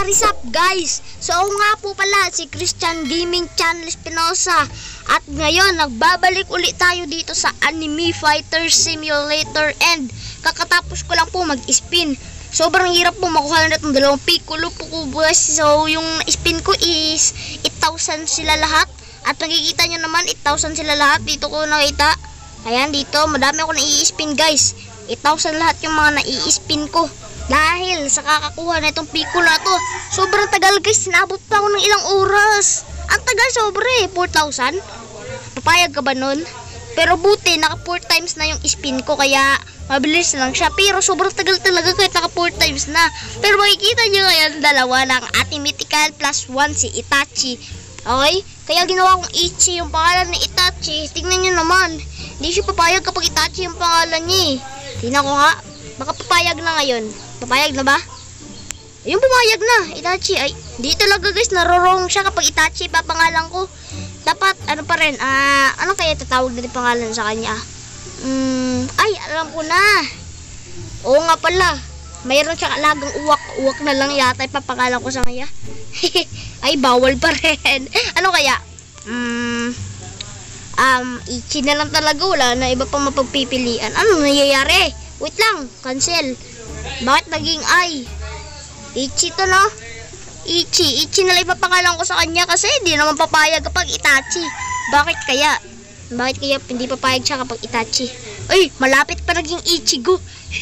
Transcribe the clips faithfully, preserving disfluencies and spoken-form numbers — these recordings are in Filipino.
What is up guys? So ako nga po pala si Christian Gaming Channel Espinosa. At ngayon nagbabalik ulit tayo dito sa Anime Fighter Simulator. And kakatapos ko lang po mag-spin. Sobrang hirap po makuha na itong dalawang Piccolo po ko guys. So yung spin ko is eight thousand sila lahat. At nakikita nyo naman eight thousand sila lahat. Dito ko nakita. Ayan dito madami ako na-i-spin guys. eight thousand lahat yung mga na-i-spin ko. Dahil sa kakakuha na itong Piccolo na to. Sobrang tagal guys. Sinabot pa ako ng ilang oras. Ang tagal sobra eh. four thousand. Papayag ka ba nun? Pero buti naka four times na yung spin ko. Kaya mabilis lang siya. Pero sobrang tagal talaga kahit naka four times na. Pero makikita nyo ngayon dalawa ng ating mythical plus one si Itachi. Okay? Kaya ginawa kong Ichi yung pangalan ni Itachi. Tingnan nyo naman. Hindi siya papayag kapag Itachi yung pangalan niya eh. Tingnan ko nga. Baka papayag na ngayon. Papayag na ba? Ayun, pumayag na. Itachi. Ay, di talaga guys. Narorong siya kapag Itachi papangalan ko. Dapat, ano pa rin. Ah, ano kaya tatawag na pangalan sa kanya? Hmm, ay, alam ko na. Oo nga pala. Mayroon siyang alagang uwak. Uwak na lang yata ipapangalan ko sa kanya. Ay, bawal pa rin. Ano kaya? Hmm, um, Ichi na lang talaga. Wala na iba pang mapagpipilian. Ano nangyayari? Wait lang, cancel. Bakit naging ay? Ichi to no? Ichi, Ichi na lang ipapangalan ko sa kanya kasi hindi naman papayag kapag Itachi. Bakit kaya? Bakit kaya hindi papayag siya kapag Itachi? Ay, malapit pa naging Ichigo.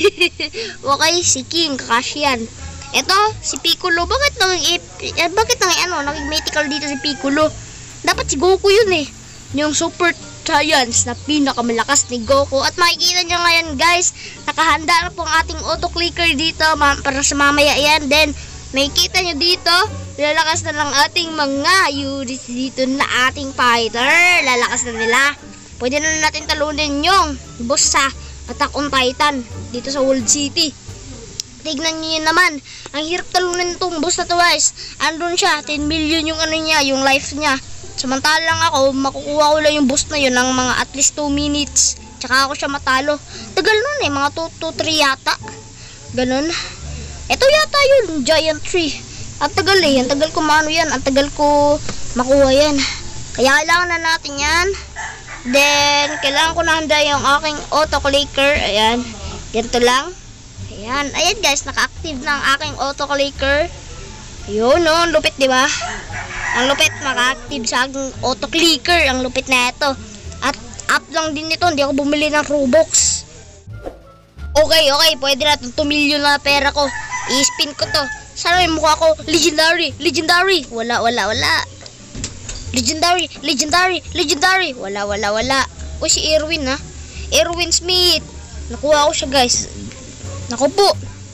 Okay, si King, Kakashi yan. Ito, si Piccolo. Bakit naging, eh, bakit naging ano, naging mythical dito si Piccolo? Dapat si Goku yun eh. Yung Super Giants na pinakamalakas ni Goku. At makikita nyo ngayon guys, nakahanda na po ang ating auto-clicker dito para sa mamaya yan. Then, makikita nyo dito, lalakas na ng ating mga units dito na ating fighter. Lalakas na nila. Pwede na natin talunin yung boss sa Attack on Titan dito sa World City. Tignan nyo yun naman. Ang hirap talunin itong boss na to guys. Andun siya, ten million yung ano niya, yung life niya. Samantalang ako, makukuha ko lang yung boost na yun ng mga at least two minutes. Tsaka ako siya matalo. Tagal nun eh, mga two to three yata. Ganun. Ito yata yun, Giant Tree. Ang tagal eh, ang tagal ko maano yan. Ang tagal ko makuha yan. Kaya kailangan na natin yan. Then, kailangan ko na handa yung aking auto-clicker. Ayan, ganito lang. Ayan, ayan guys, naka-active na ang aking auto-clicker. Ayun no, ang lupit diba? Ang lupit, maka-active sa aking auto-clicker. Ang lupit na ito. At up lang din ito, hindi ako bumili ng Robux. Okay, okay, pwede na itong two million na pera ko. I-spin ko to. Sana yung mukha ko, legendary, legendary. Wala, wala, wala. Legendary, legendary, legendary. Wala, wala, wala. O si Erwin ha. Erwin Smith. Nakuha ko siya guys. Naku po.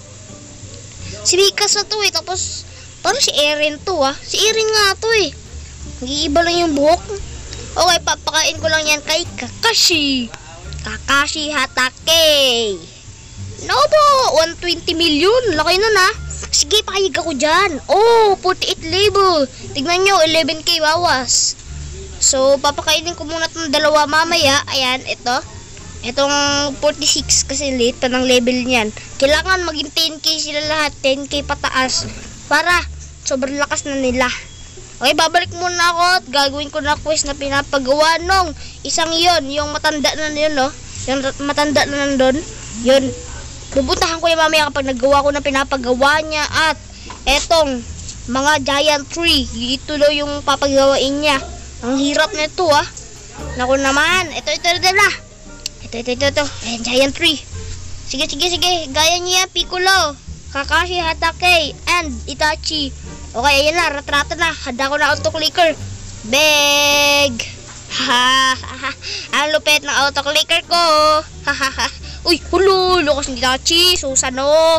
Si Mikas na to eh. Tapos, parang si Eren to ah. Si Eren nga to eh. Nag-iiba lang yung buhok. Okay, papakain ko lang yan kay Kakashi. Kakashi Hatake. No po, one hundred twenty million. Laki nun ah. Sige, pakayag ako dyan. Oh, forty-eight level. Tignan nyo, eleven K bawas. So, papakainin ko muna itong dalawa mamaya. Ayan, ito. Itong forty-six kasi late pa ng level niyan. Kailangan maging ten K sila lahat. ten K pataas. Para sobrang lakas na nila. Okay, babalik muna ako at gagawin ko na quest na pinapagawa nung isang yon. Yung matanda na yun, no? Yung matanda na nandun. Yun. Bubutahan ko yung mamaya kapag nagawa ko na pinapagawa niya. At etong mga giant tree. Ito daw yung papagawain niya. Ang hirap na ito, ah. Naku naman. Ito, ito, ito, ito. Ito, ito, ito, ito. Ayan, giant tree. Sige, sige, sige. Gaya niya, Piccolo, Kakashi Hatake, and Itachi. Okay, ayan na. Ratrata na. Handa ko na auto-clicker. Beg. Hahaha. Ang lupit ng auto-clicker ko. Hahaha. Uy, hulo. Lukas ng Itachi. Susano.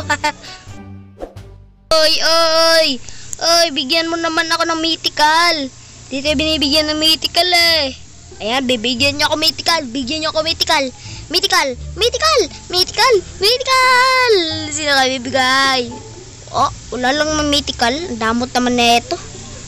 Oy, oy. Oy, bigyan mo naman ako ng mythical. Dito binibigyan ng mythical eh. Ayan, bibigyan niyo ako mythical. Bigyan niyo ako mythical. Mythical, mythical, mythical, mythical. Sino ka bibigay? Oh, wala lang ng mythical. Ang damot naman na ito.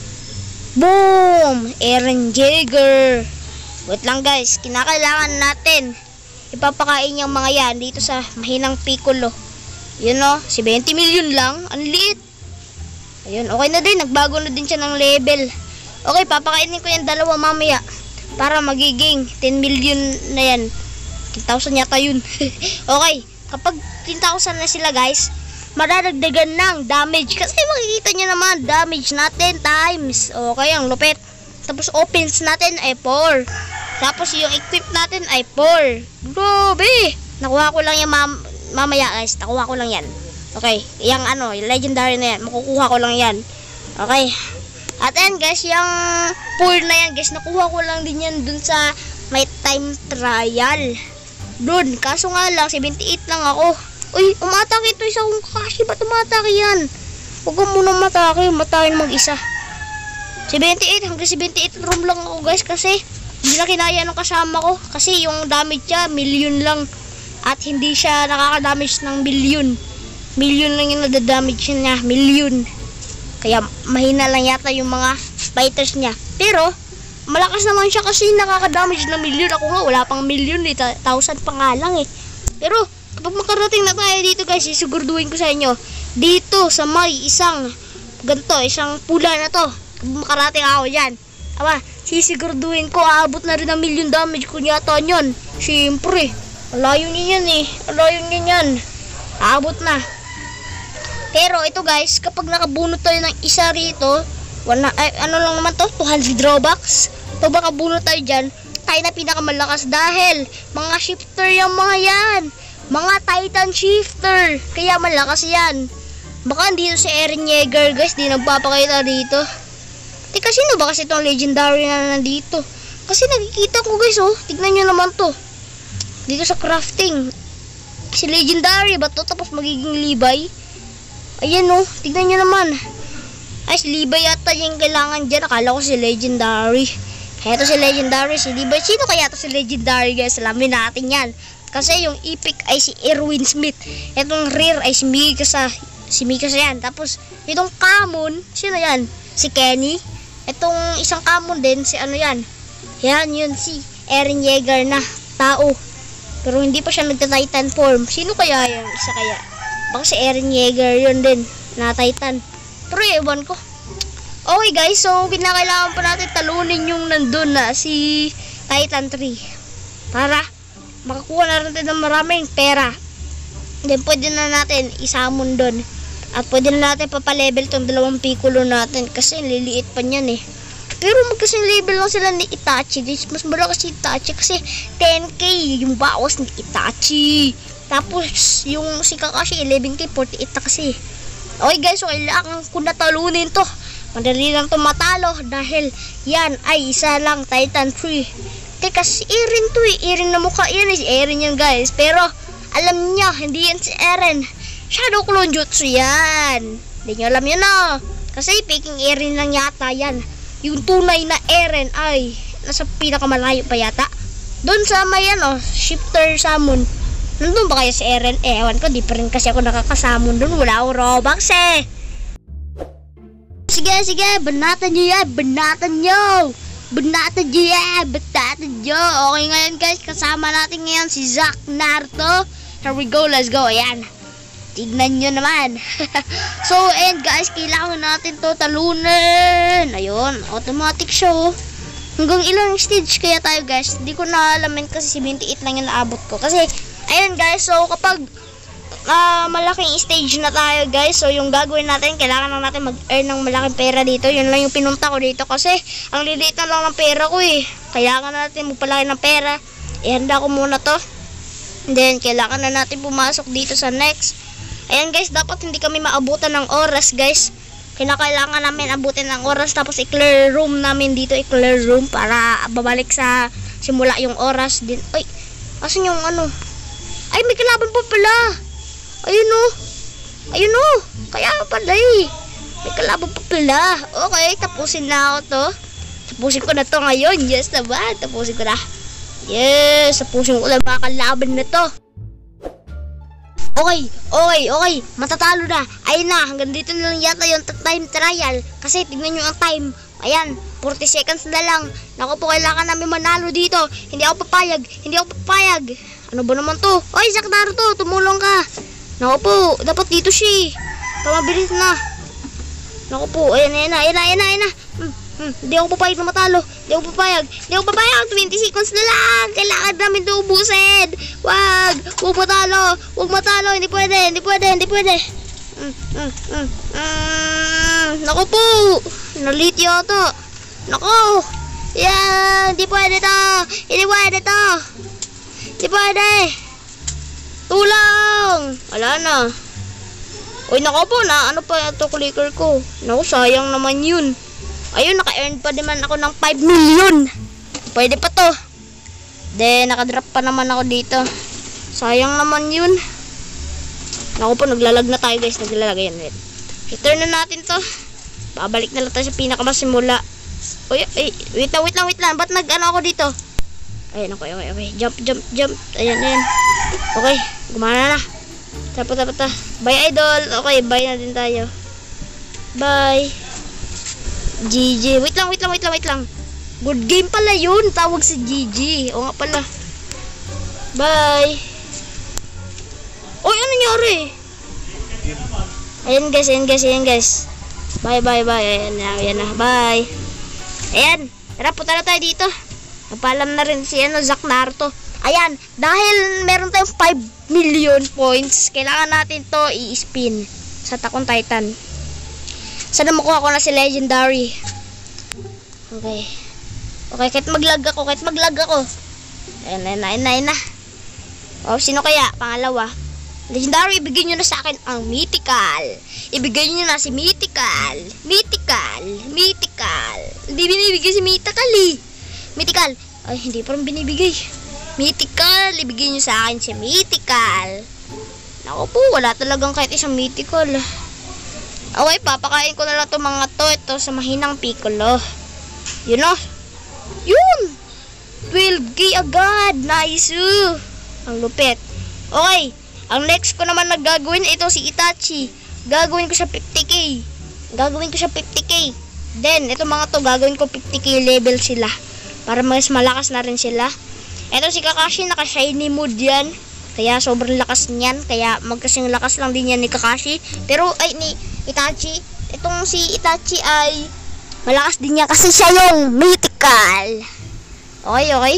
Boom! Eren Jaeger. Wait lang guys, kinakailangan natin ipapakain yung mga yan dito sa mahinang Piccolo. Yun o, si twenty million lang. Ang liit. Ayun, okay na din. Nagbago na din siya ng level. Okay, papakainin ko yung dalawa mamaya. Para magiging ten million na yan. ten thousand yata yun. Okay, kapag ten thousand na sila guys, madadagdagan ng damage. Kasi makikita nyo naman, damage natin times. Okay, ang lupit. Tapos opens natin ay four. Tapos yung equip natin ay four. Grabe! Nakuha ko lang yan mam mamaya guys. Nakuha ko lang yan. Okay, yung ano, yung legendary na yan. Makukuha ko lang yan. Okay. At then guys, yung four na yan guys, nakuha ko lang din yan dun sa may time trial. Dun, kaso nga lang, seventy-eight lang ako. Uy, umatake ito isa kong Kakashi. Ba't umatake yan? Huwag ka muna matake. Matakin mag-isa. seventy-eight, hanggang seventy-eight room lang ako guys. Kasi, hindi na kinaya ng kasama ko. Kasi yung damage niya, million lang. At hindi siya nakaka-damage ng billion. Million lang yung nadadamage niya. Million. Kaya, mahina lang yata yung mga fighters niya. Pero, malakas naman siya kasi nakaka-damage ng million. Ako nga, wala pang million eh. Thousand pa nga lang eh. Pero, kapag makarating na tayo dito guys, sisiguraduhin ko sa inyo. Dito sa may isang ganito, isang pula na to. Kapag makarating ako dyan. Aba, sisiguraduhin ko, aabot na rin ng million damage ko yata nyon. Siyempre, alayo nyo yan eh. Alayo nyo yan. Aabot na. Pero ito guys, kapag nakabunot tayo ng isa rito, wala, ay, ano lang naman to, two hundred Robux. Pag makabunot tayo dyan, tayo na pinakamalakas dahil mga shifter yung mga yan. Mga Titan shifter. Kaya malakas yan. Baka dito si Eren Yeager guys, di nagpapakita dito. Teka, sino ba kasi itong legendary na nandito? Kasi nakikita ko guys oh, tignan nyo naman to. Dito sa crafting. Si legendary ba to? Tapos magiging Levi. Ayan oh, tignan nyo naman. Ay, si Levi yata yung kailangan dyan. Akala ko si legendary. Kaya to si legendary, si Levi. Sino kaya to si legendary guys? Alamin natin yan. Kasi yung epic ay si Erwin Smith. Itong rare ay si Mikasa. Si Mikasa yan. Tapos, itong common, sino yan? Si Kenny. Itong isang common din, si ano yan? Yan, yun si Eren Yeager na tao. Pero hindi pa siya nagta-Titan form. Sino kaya yung isa kaya? Baka si Eren Yeager yun din, na Titan. Pero ewan ko. Okay guys, so kinakailangan pa natin talunin yung nandun na si Titan three. Para makakuha na rin ng maraming pera. Then pwede na natin isamon doon. At pwede na natin papalevel tong dalawang Piccolo natin. Kasi liliit pa niyan eh. Pero magkasing level lang sila ni Itachi. Mas malakas si Itachi kasi ten K yung bawas ni Itachi. Tapos yung si Kakashi eleven K, forty-eight na kasi. Okay guys, so kailangan ko natalunin to. Madali lang to matalo dahil yan ay isa lang Titan three. Teka, si Eren to eh. Eren na mukha yan eh. Si Eren yan guys. Pero, alam niya, hindi yan si Eren. Shadow Clone Jutsu yan. Hindi nyo alam yan oh. Kasi faking Eren lang yata yan. Yung tunay na Eren ay nasa pinakamalayo pa yata. Doon sa may ano, shifter summon. Nandun ba kaya si Eren? Eh, ewan ko, di pa rin kasi ako nakakasamon doon. Wala akong Robux eh. Sige, sige, banatan nyo yan. Banatan nyo. Banatan nyo yan. Banatan nyo. Okay ngayon guys, kasama natin ngayon si Zack Naruto. Here we go, let's go. Ayan. Tignan nyo naman. So, and guys, kailangan natin to talunin. Ayun, automatic show. Hanggang ilang stage kaya tayo guys. Hindi ko na alamin kasi seventy-eight lang yung naabot ko. Kasi, ayun guys, so kapag uh, malaking stage na tayo guys, so yung gagawin natin, kailangan lang natin mag-earn ng malaking pera dito. Yun lang yung pinunta ko dito kasi ang liliit na lang ng pera ko eh. Kailangan natin magpalaki ng pera. Ihanda ko muna to. And then, kailangan na natin pumasok dito sa next. Ayan guys, dapat hindi kami maabutan ng oras guys. Kinakailangan namin abutin ng oras tapos i-clear room namin dito, i-clear room para babalik sa simula yung oras din. Ay, asan yung ano? Ay, may kalaban pa pala. Ayun o. Ayun o. Kaya pala eh. May kalaban pa pala. Okay, tapusin na ako to. Tapusin ko na to ngayon. Yes naman, tapusin ko na. Yes, tapusin ko na mga kalaban na to. Okay, okay, okay. Matatalo na. Ayun na, hanggang dito na lang yata yung time trial. Kasi tignan nyo ang time. Ayan, forty seconds na lang. Naku po, kailangan namin manalo dito. Hindi ako papayag. Hindi ako papayag. Ano ba naman to? Oy, Zack Naruto, tumulong ka. Naku po, dapat dito siya. Pamabilis na. Naku po, ayan, ayan na, ayan na, ayan na, ayan na. Hmm, hmm, hindi ako papayag na matalo. Hindi ako papayag. Hindi ako papayag. twenty seconds na lang. Kailangan namin ito ubusin. Wag. Huwag matalo. Huwag matalo. Hindi pwede. Hindi pwede. Hindi pwede. Mm, mm, mm, mm. Naku po. Nalit yata. Naku. Yan. Hindi pwede to. Hindi pwede to. Hindi pwede. Tulong. Wala na. Uy, naku po na. Ano pa ito clicker ko? Naku, sayang naman yun. Ayun, naka-earn pa naman ako ng five million. Pwede pa to. Then, nakadrop pa naman ako dito. Sayang naman yun. Naku po, naglalag na tayo guys. Naglalag. Ayan, wait. Return na natin to. Babalik na lang tayo sa pinakamasimula. Uy, ay, wait lang, wait lang, wait lang. Ba't nag-ano ako dito? Ayan, okay, okay, okay. Jump, jump, jump. Ayan, ayan. Okay, gumana na. Tapos, tapos, tapos. Bye, idol. Okay, bye na din tayo. Bye. G G. Wait lang, wait lang, wait lang, wait lang. Good game pala yun. Tawag si G G. O nga pala. Bye. Uy, ano nangyari? Ayan guys, ayan guys, ayan guys. Bye, bye, bye. Ayan na, ayan na. Bye. Ayan. Tara, punta na tayo dito. Nagpaalam na rin si ano, Zack Naruto. Ayan. Dahil meron tayong five million points, kailangan natin to i-spin sa Attack on Titan. Sana makuha ko na si Legendary. Okay. Okay, kahit maglag ako, kahit maglag ako. Ayan, ayan, ayan, ayan na. Oh, sino kaya? Pangalawa. Legendary, ibigay nyo na sa akin ang Mythical. Ibigay nyo na si Mythical. Mythical. Mythical. Hindi binibigay si Mythical eh. Mythical. Ay, hindi pa rin binibigay. Mythical. Ibigay nyo sa akin si Mythical. Naku po, wala talagang kahit isang Mythical. Okay, papakain ko na lang itong mga to. Ito sa mahinang Piccolo. Yun o. Yun. twelve K agad. Nice. Uh. Ang lupit. Okay. Ang next ko naman naggagawin, ito si Itachi. Gagawin ko siya fifty K. Gagawin ko siya fifty K. Then, ito mga to, gagawin ko fifty K level sila. Para mas malakas na rin sila. Ito si Kakashi, naka-shiny mood yan. Kaya sobrang lakas niyan. Kaya magkasing lakas lang din yan ni Kakashi. Pero, ay, ni Itachi. Itong si Itachi ay malakas din niya kasi siya yung Mythical. Okay, okay.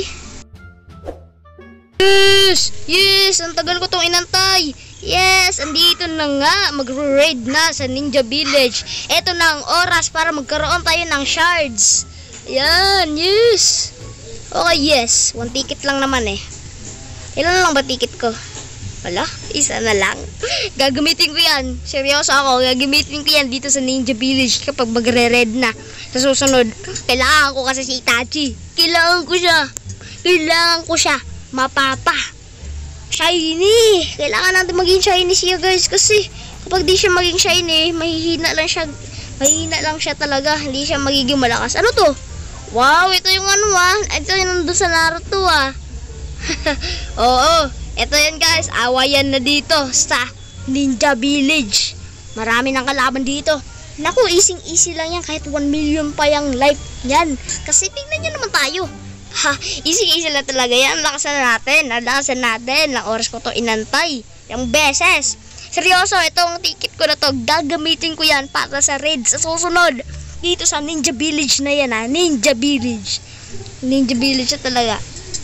Yes! Yes! Ang tagal ko itong inantay. Yes! Andito na nga. Magre-raid na sa Ninja Village. Ito na ang oras para magkaroon tayo ng shards. Ayan! Yes! Okay, yes. One ticket lang naman eh. Ilan lang ba ticket ko? Wala? Isa na lang. Gagamitin ko yan. Seryoso ako. Gagamitin ko yan dito sa Ninja Village kapag magre-raid na. Sa susunod, kailangan ko kasi si Itachi. Kailangan ko siya. Kailangan ko siya. Mapapa. Shiny. Kailangan natin maging shiny siya guys. Kasi kapag di siya maging shiny, mahihina lang siya. Mahihina lang siya talaga. Hindi siya magiging malakas. Ano to? Wow, ito yung ano ah. Ito yung nandun sa Naruto ah. Oo. Ito yan guys. Awayan na dito sa Ninja Village. Marami ng kalaban dito. Naku, easy easy lang yan. Kahit one million pa yung life yan. Kasi tingnan nyo naman tayo. Ha, easy-easy lang talaga yan. Lakasan natin. Lakasan natin. Lang oras ko to inantay. Yung beses. Seryoso, itong ticket ko na to, gagamitin ko yan para sa raid sa susunod. Dito sa Ninja Village na yan ha. Ninja Village. Ninja Village na talaga.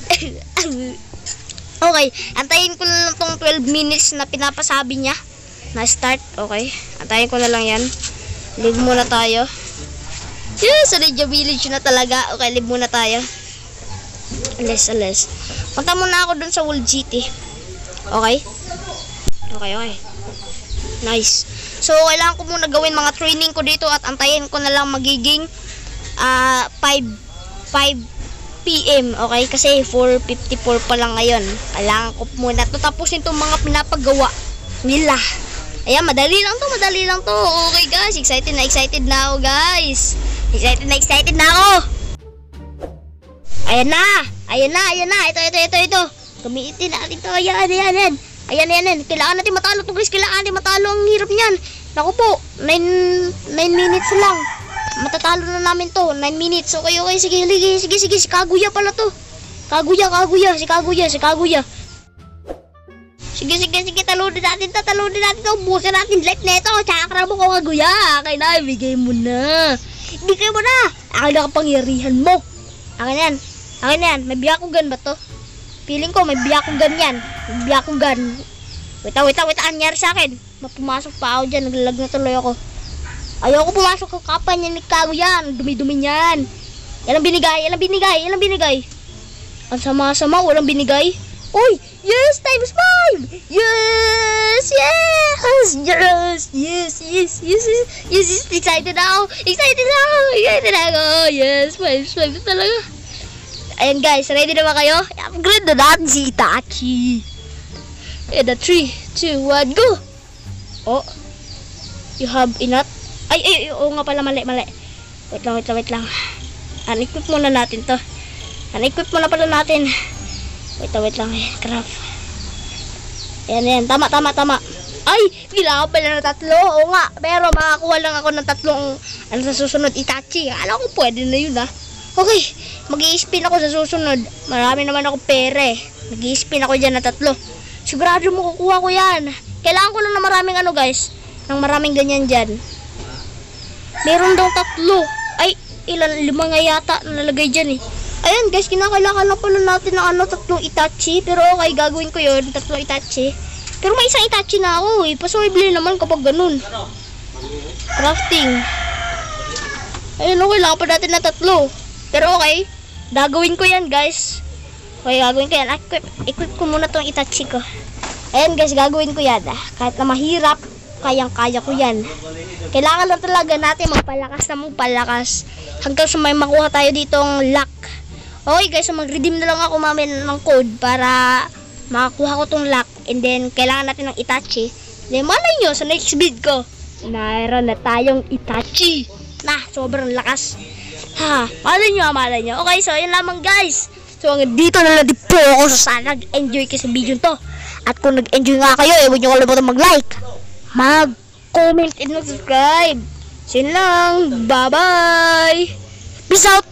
Okay, antayin ko na lang tong twelve minutes na pinapasabi niya. Na start, okay. Antayin ko na lang yan. Live muna tayo. Yes, sa Ninja Village na talaga. Okay, live muna tayo. Alas, alas. Punta muna ako dun sa World City. Okay? Okay, okay. Nice. So, kailangan ko muna gawin mga training ko dito at antayin ko na lang magiging uh, five P M Okay? Kasi four fifty-four pa lang ngayon. Kailangan ko muna ito tapusin itong mga pinapagawa nila. Ayan, madali lang to, madali lang to. Okay guys, excited na excited na ako guys. Excited na excited na ako. Ayan na, ayan na, ayan na. Ito, ito, ito, ito. Gamitin natin ito. Ayan, ayan, ayan. Ayan, ayan, ayan. Kailangan natin matalo to guys. Kailangan natin matalo. Ang hirap niyan. Naku po, nine minutes lang. Matatalo na namin to. nine minutes. Okay, okay. Sige, sige, sige, sige. Si Kaguya pala to. Kaguya, Kaguya. Si Kaguya, si Kaguya. Sige, sige, sige. Talo tatalunin natin, tatalunin natin ito. Busan natin life neto. Chakra mo kung aguya. Kaya na, ibigay mo na. Ibigay mo na. Akin na kapangyarihan mo. Akin yan. Akin yan. May Byakugan ba to? Feeling ko may Byakugan yan. May Byakugan. Wait lang, wait lang, wait lang. Anyari sa akin. Mapumasok pa ako dyan. Naglalag na tuloy ako. Ayoko pumasok ka kapan yan ni Kaguyan. Dumi-dumi niyan. Ilang binigay, ilang binigay, ilang binigay. Ang sama-sama, walang binigay. Uy, yes, times five. Yes, yes, yes, yes, yes, yes, yes, yes. Excited ako, excited ako, excited ako. Yes, five, five talaga. Ayan guys, ready na ba kayo? Upgrade na natin si Itachi. And the three, two, one, go. Oh, you have enough. Ay, ay, ay, oo nga pala, mali, mali. Wait lang, wait lang, wait lang. Unequip muna natin to. Unequip muna pala natin. Wait lang, wait lang, eh, craft. Ayan, ayan, tama, tama, tama. Ay, kailangan pala ng tatlo. Oo nga, pero makakuha lang ako ng tatlong, ano sa susunod, Itachi. Alam ko pwede na yun, ha. Okay, mag-i-spin ako sa susunod. Marami naman ako pere. Mag-i-spin ako dyan na tatlo. Sigurado mo kukuha ko yan. Kailangan ko lang na maraming ano, guys. Ng maraming ganyan dyan. Meron daw tatlo. Ay, ilan, lima nga yata nalagay dyan eh. Ayan guys, kinakailangan lang pala natin ng ano, tatlong Itachi. Pero okay, gagawin ko yun, tatlong Itachi. Pero may isang Itachi na ako eh. Possible naman kapag ganun. Crafting. Ayun, okay, kailangan pa natin ng tatlo. Pero okay, gagawin ko yan guys. Okay, gagawin ko yan. Equip, equip ko muna tong Itachi ko. Ayan guys, gagawin ko yan. Kahit na mahirap, kayang-kaya ko yan. Kailangan lang talaga natin magpalakas na magpalakas hanggang sa may makuha tayo ditong lock. Okay guys, so mag-redeem na lang ako mamaya ng code para makakuha ko tong lock. And then, kailangan natin ng Itachi. Then, malay nyo, sa next vid ko, mayroon na tayong Itachi. Na, sobrang lakas. Ha, malay nyo, malay nyo. Okay, so yun lamang guys. So, hanggang dito na lang din po ako. So, sana nag-enjoy kayo sa video to. At kung nag-enjoy nga kayo, eh, huwag nyo kalimutan mag-like, mag-comment, and mag-subscribe. So, yun lang. Bye-bye. Peace out.